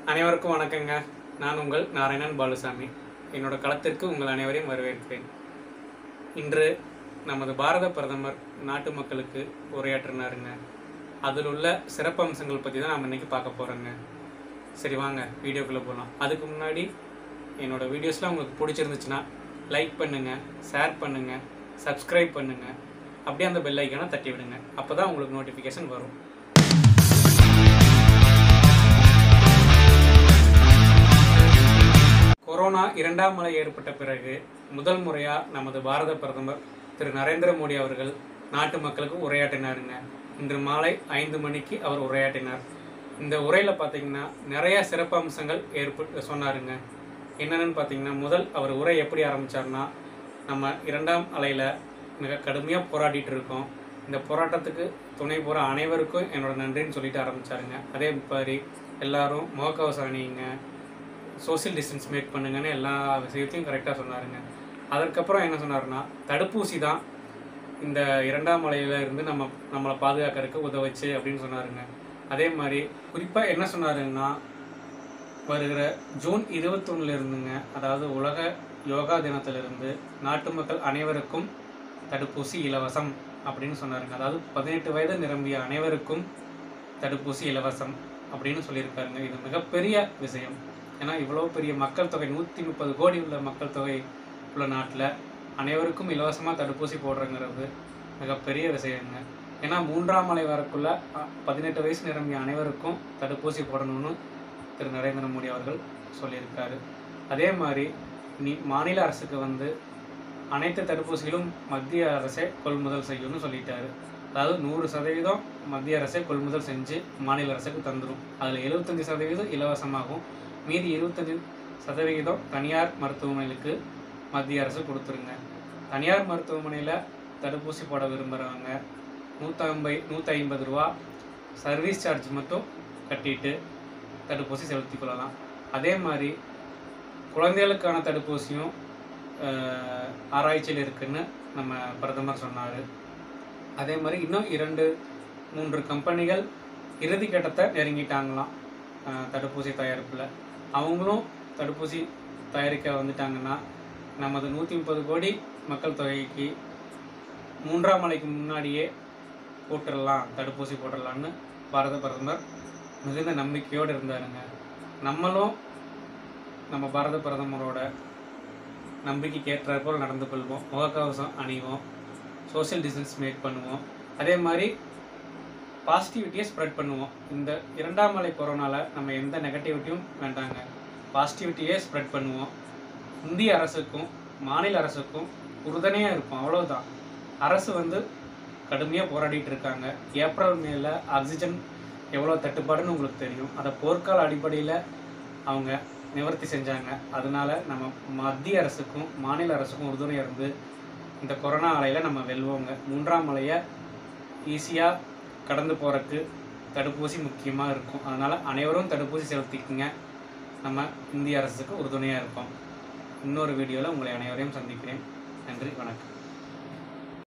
அனைவருக்கும் வணக்கங்க. நான் உங்கள் நாராயணன் பாலுசாமி. என்னோட களத்திற்கு உங்கள் அனைவரையும் வரவேற்கிறேன். இன்று நமது பாரத பிரதமர் நாட்டு மக்களுக்கு உரையாற்றினாருங்க. அதில் உள்ள சிறப்பம்சங்கள் பற்றி தான் நாம் இன்றைக்கி பார்க்க போகிறோங்க. சரி வாங்க வீடியோக்குள்ளே போகலாம். அதுக்கு முன்னாடி என்னோடய வீடியோஸ்லாம் உங்களுக்கு பிடிச்சிருந்துச்சுன்னா லைக் பண்ணுங்கள், ஷேர் பண்ணுங்கள், சப்ஸ்கிரைப் பண்ணுங்கள், அப்படியே அந்த பெல் ஐக்கானை தட்டி விடுங்க. அப்போ தான் உங்களுக்கு நோட்டிஃபிகேஷன் வரும். கொரோனா இரண்டாம் அலை ஏற்பட்ட பிறகு முதல் முறையாக நமது பாரத பிரதமர் திரு நரேந்திர மோடி அவர்கள் நாட்டு மக்களுக்கு உரையாற்றினாருங்க. இன்று மாலை 5 மணிக்கு அவர் உரையாற்றினார். இந்த உரையில் பார்த்தீங்கன்னா நிறைய சிறப்பம்சங்கள் சொன்னாருங்க. என்னென்னு பார்த்தீங்கன்னா, முதல் அவர் உரை எப்படி ஆரம்பித்தார்னா, நம்ம இரண்டாம் அலையில் மிக கடுமையாக போராடிட்டு இருக்கோம். இந்த போராட்டத்துக்கு துணை போகிற அனைவருக்கும் என்னோட நன்றின்னு சொல்லிட்டு ஆரம்பித்தாருங்க. அதே மாதிரி எல்லாரும் முகக்கவசம் அணியுங்க, சோசியல் டிஸ்டன்ஸ் மேக் பண்ணுங்கன்னு எல்லா விஷயத்தையும் கரெக்டாக சொன்னாருங்க. அதற்கப்புறம் என்ன சொன்னார்னா, தடுப்பூசி தான் இந்த இரண்டாம் அலையில இருந்து நம்மளை பாதுகாக்கிறதுக்கு உதவுச்சு அப்படின்னு சொன்னாருங்க. அதே மாதிரி குறிப்பாக என்ன சொன்னாருன்னா, வருகிற ஜூன் 21 இருந்துங்க, அதாவது உலக யோகா தினத்திலிருந்து நாட்டு மக்கள் அனைவருக்கும் தடுப்பூசி இலவசம் அப்படின்னு சொன்னாருங்க. அதாவது 18 வயது நிரம்பிய அனைவருக்கும் தடுப்பூசி இலவசம் அப்படின்னு சொல்லியிருக்காருங்க. இது மிகப்பெரிய விஷயம். ஏன்னா இவ்வளோ பெரிய மக்கள் தொகை, 130 கோடி உள்ள மக்கள் தொகை உள்ள நாட்டில் அனைவருக்கும் இலவசமாக தடுப்பூசி போடுறங்கிறது மிகப்பெரிய விஷயங்க. ஏன்னா 3ஆம் அலை வரக்குள்ள 18 வயசு நிரம்பிய அனைவருக்கும் தடுப்பூசி போடணும்னு திரு நரேந்திர மோடி அவர்கள் சொல்லியிருக்காரு. அதே மாதிரி மாநில அரசுக்கு அனைத்து தடுப்பூசிகளும் மத்திய அரசே கொள்முதல் செய்யணும்னு சொல்லிட்டாரு. அதாவது 100% மத்திய அரசே கொள்முதல் செஞ்சு மாநில அரசுக்கு தந்துடும். அதில் 75% இலவசமாகும், மீதி 25% தனியார் மருத்துவமனைகளுக்கு மத்திய அரசு கொடுத்துருங்க. தனியார் மருத்துவமனையில் தடுப்பூசி போட விரும்புகிறவங்க 150 ரூபா சர்வீஸ் சார்ஜ் மட்டும் கட்டிட்டு தடுப்பூசி செலுத்தி கொள்ளலாம். அதே மாதிரி குழந்தைகளுக்கான தடுப்பூசியும் ஆராய்ச்சியில் இருக்குன்னு நம்ம பிரதமர் சொன்னார். அதே மாதிரி இன்னும் 2-3 கம்பெனிகள் இறுதி கட்டத்தை நெருங்கிட்டாங்களாம் தடுப்பூசி தயாரிப்பில். அவங்களும் தடுப்பூசி தயாரிக்க வந்துட்டாங்கன்னா நமது 130 கோடி மக்கள் தொகைக்கு 3ஆம் அலைக்கு முன்னாடியே தடுப்பூசி போட்டுடலான்னு பாரத பிரதமர் மிகுந்த நம்பிக்கையோடு இருந்தாருங்க. நம்மளும் நம்ம பாரத பிரதமரோட நம்பிக்கைக்கு ஏற்றாற்போல் நடந்து கொள்வோம், முகக்கவசம் அணிவோம், சோசியல் டிஸ்டன்ஸ் மேக் பண்ணுவோம், அதே மாதிரி பாசிட்டிவிட்டியை ஸ்ப்ரெட் பண்ணுவோம். இந்த இரண்டாம் அலை கொரோனாவில் நம்ம எந்த நெகட்டிவிட்டியும் வேண்டாங்க, பாசிட்டிவிட்டியே ஸ்ப்ரெட் பண்ணுவோம். இந்திய அரசுக்கும் மாநில அரசுக்கும் உறுதுணையாக இருக்கும், அவ்வளோதான். அரசு கடுமையாக போராடிட்டு இருக்காங்க. ஏப்ரல் மேல ஆக்சிஜன் எவ்வளோ தட்டுப்பாடுன்னு உங்களுக்கு தெரியும். அதை போர்க்கால அடிப்படையில் அவங்க நிவர்த்தி செஞ்சாங்க. அதனால நம்ம மத்திய அரசுக்கும் மாநில அரசுக்கும் உறுதுணையாக இருந்து இந்த கொரோனா அலையில் நம்ம வெல்வோங்க. 3ஆம் அலையை ஈஸியாக கடந்து போகிறதுக்கு தடுப்பூசி முக்கியமாக இருக்கும். அதனால் அனைவரும் தடுப்பூசி செலுத்திக்குங்க. நம்ம இந்திய அரசுக்கு உறுதுணையாக இருப்போம். இன்னொரு வீடியோவில் உங்களை அனைவரையும் சந்திக்கிறேன். நன்றி, வணக்கம்.